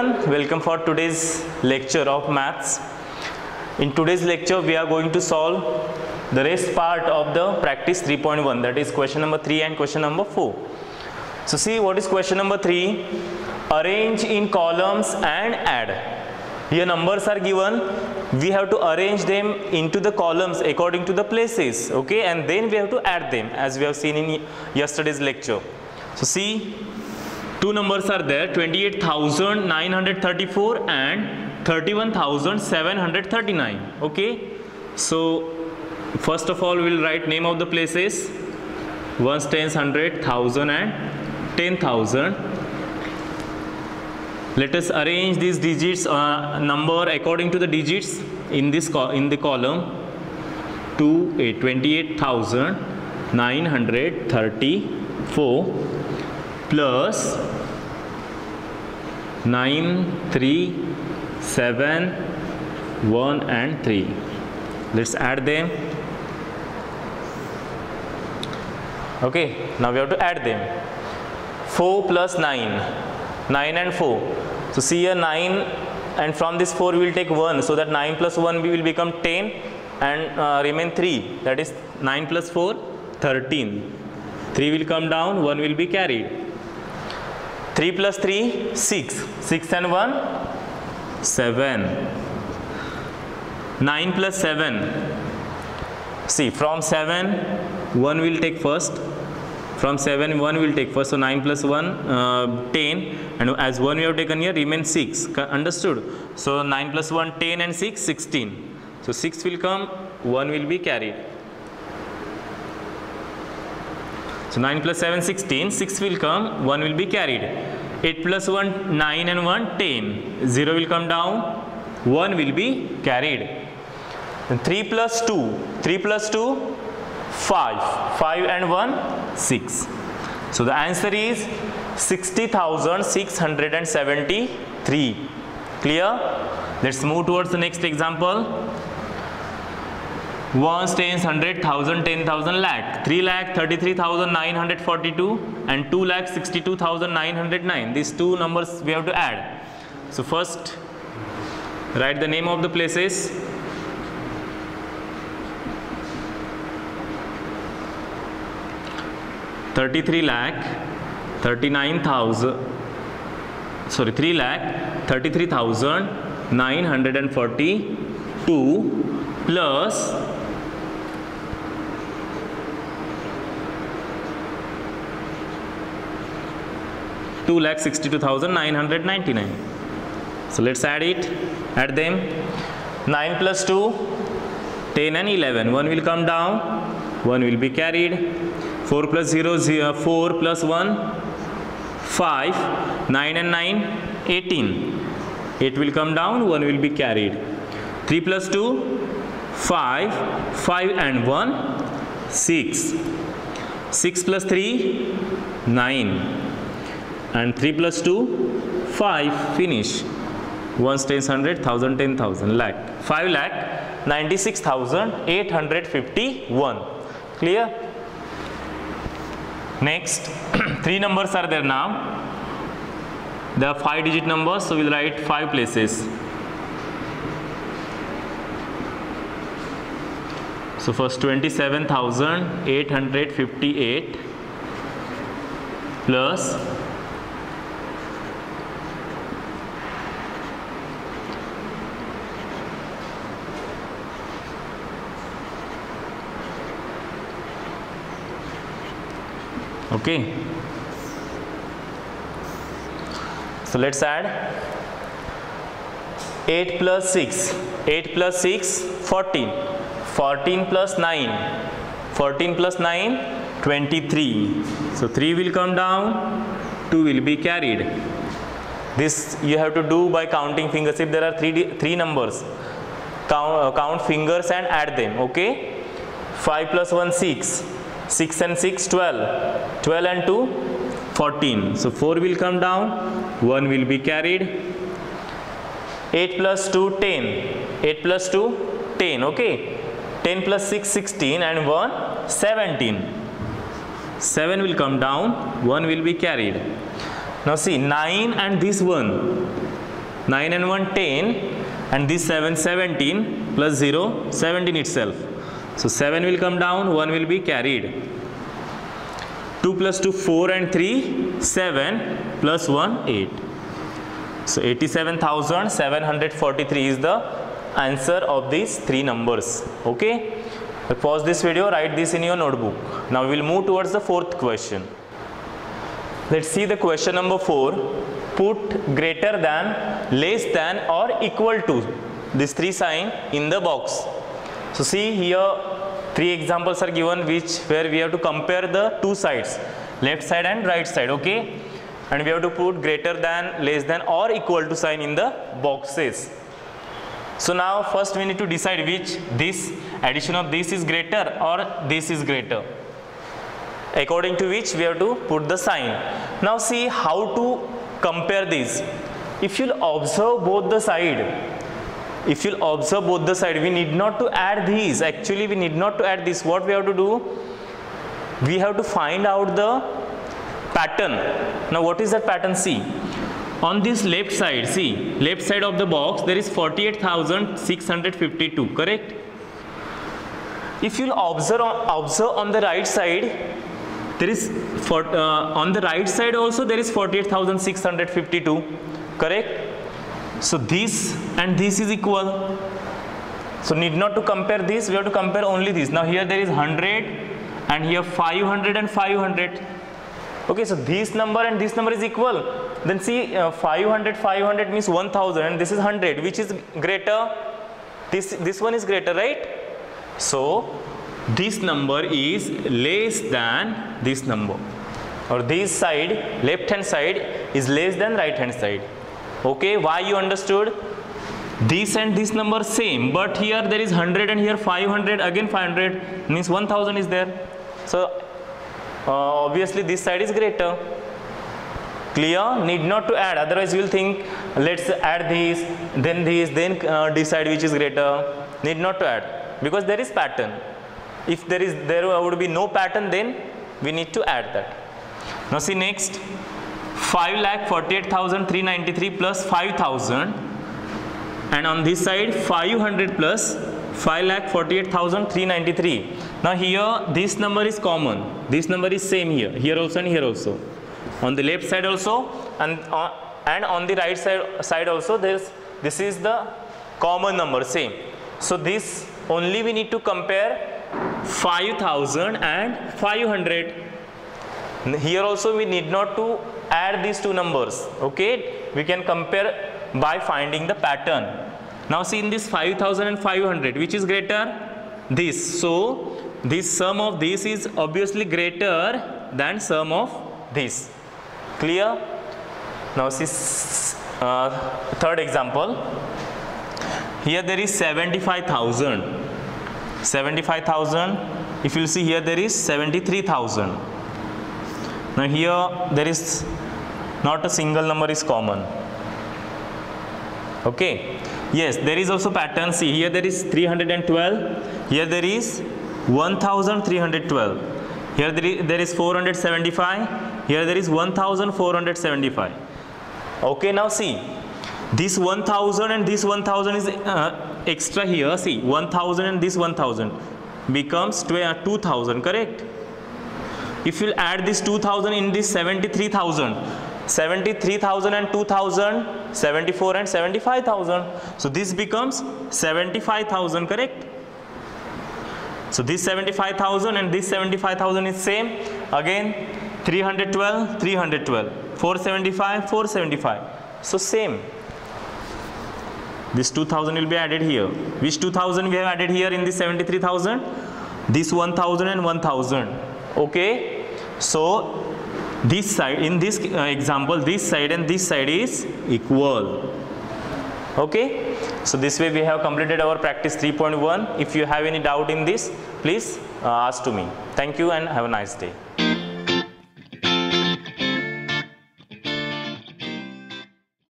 everyone, welcome for today's lecture of maths. In today's lecture we are going to solve the rest part of the practice 3.1, that is question number 3 and question number 4. So see, what is question number 3? Arrange in columns and add. Here numbers are given, we have to arrange them into the columns according to the places, okay, and then we have to add them as we have seen in yesterday's lecture. So see, two numbers are there, 28,934 and 31,739. Okay, so first of all we will write name of the places: ones, tens, hundred, thousand and 10,000. Let us arrange these digits number according to the digits in this in the column. 28,934 plus 9, 3, 7, 1 and 3. Let's add them. Okay, now we have to add them. 4 plus 9, 9 and 4. So see here 9, and from this 4 we will take 1, so that 9 plus 1 will become 10 and remain 3, that is 9 plus 4, 13. 3 will come down, 1 will be carried. 3 plus 3, 6. 6 and 1, 7. 9 plus 7. See, from 7, 1 will take first. From 7, 1 will take first. So 9 plus 1, 10. And as 1 we have taken here, remains 6. Understood? So 9 plus 1, 10 and 6, 16. So 6 will come, 1 will be carried. So 9 plus 7, 16, 6 will come, 1 will be carried. 8 plus 1, 9 and 1, 10. 0 will come down, 1 will be carried. Then 3 plus 2, 3 plus 2, 5. 5 and 1, 6. So the answer is 60,673. Clear? Let's move towards the next example. Ones, tens, 100,000, 10,000, lakh. 3,33,942 and 2,62,909. These two numbers we have to add. So first, write the name of the places. Sorry, 3,33,942 plus 2,62,999. So let's add it. Add them. 9 plus 2, 10 and 11. 1 will come down. 1 will be carried. 4 plus 0, 4 plus 1, 5. 9 and 9, 18. 8 will come down. 1 will be carried. 3 plus 2, 5. 5 and 1, 6. 6 plus 3, 9. And 3 plus 2, 5, finish. 1, 10, 100, 1,000, 10,000, lakh. 5 lakh, 96,851. Clear? Next, 3 numbers are there now. There are 5-digit numbers, so we'll write 5 places. So first 27,858 plus 'So let's add 8 plus 6, 8 plus 6, 14, 14 plus 9, 14 plus 9, 23. So 3 will come down, 2 will be carried. This you have to do by counting fingers. If there are three numbers, count fingers and add them, okay? 5 plus 1, 6. 6 and 6, 12. 12 and 2, 14. So 4 will come down, 1 will be carried. 8 plus 2, 10. 8 plus 2, 10. Okay. 10 plus 6, 16 and 1, 17. 7 will come down, 1 will be carried. Now see, 9 and this one, 9 and 1 10, and this 7 17 plus 0 17 itself. So 7 will come down, 1 will be carried. 2 plus 2 4 and 3 7 plus 1 8. So 87,743 is the answer of these three numbers. Okay, pause this video, write this in your notebook. Now we will move towards the fourth question. Let's see the question number 4. Put greater than, less than or equal to, these three sign in the box. So see here, three examples are given where we have to compare the two sides, left side and right side. Okay, and we have to put greater than, less than or equal to sign in the boxes. So now first we need to decide which this addition of this is greater or this is greater, according to which we have to put the sign. Now see how to compare these. If you observe both the side, we need not to add these. Actually we need not to add this. What we have to do, we have to find out the pattern. Now what is that pattern? See, on this left side, see, left side of the box there is 48,652, correct? If you observe on the right side, there is on the right side also there is 48,652, correct? So this and this is equal, so need not to compare this, we have to compare only this. Now here there is 100 and here 500 and 500. Okay, so this number and this number is equal. Then see, 500 means 1000 and this is 100, which is greater? This one is greater, right? So this number is less than this number, or this side, left hand side is less than right hand side. Okay, why you understood? This and this number same, but here there is 100 and here 500, again 500, means 1000 is there. So obviously this side is greater. Clear? Need not to add, otherwise you will think let's add this, then decide which is greater. Need not to add, because there is pattern. If there would be no pattern, then we need to add that. Now see next, 5,48,393 plus 5,000, and on this side 500 plus 5,48,393. Now here this number is common, this number is same here also and here also, on the left side also and on the right side also this is the common number, same. So this only we need to compare 5,000 and 500. Here also we need not to add these two numbers. Okay, we can compare by finding the pattern. Now see, in this 5,000 and 500, which is greater? This. So this sum of this is obviously greater than sum of this. Clear? Now see third example. Here there is 75,000. 75,000. If you see here there is 73,000. Now here there is not a single number is common. Okay. Yes, there is also pattern. See, here there is 312. Here there is 1,312. Here there is 475. Here there is 1,475. Okay, now see, this 1,000 and this 1,000 is extra here. See, 1,000 and this 1,000 becomes 2,000, correct? If you add this 2,000 in this 73,000, 73,000 and 2,000, 74 and 75,000. So this becomes 75,000, correct? So this 75,000 and this 75,000 is same. Again 312, 312, 475, 475. So same. This 2,000 will be added here. Which 2,000 we have added here in this 73,000? This 1,000 and 1,000. Okay. So this side, in this example, this side and this side is equal. Okay. So this way we have completed our practice 3.1. If you have any doubt in this, please ask to me. Thank you and have a nice day.